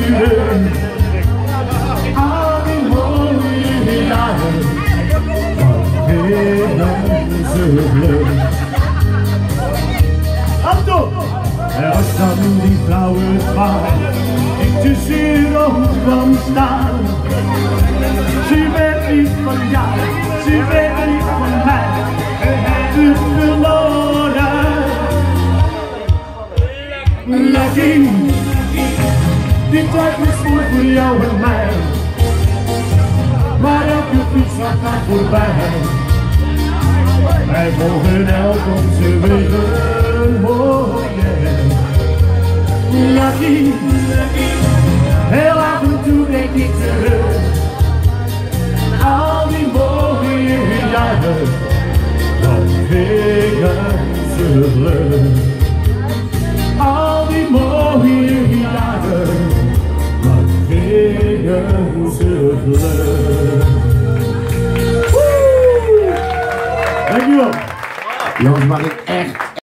terug. Al die mooie jaren, wat werden ze leuk. Alto! En als dan die vrouwen waren, ik tussen rond kwam staan. Ze werd niet van jou, ze werd niet van mij, we hebben verloren. Lucky, die tijd is voor jou en mij, maar elke fietsstap gaat voorbij. Wij volgen elk onze wegen, oh yeah. Lucky, heel af en toe denk ik terug. Al die mooie jaren, wat gingen ze leuk. Al die mooie jaren, wat gingen ze leuk. Dankjewel. Jongens, mag ik echt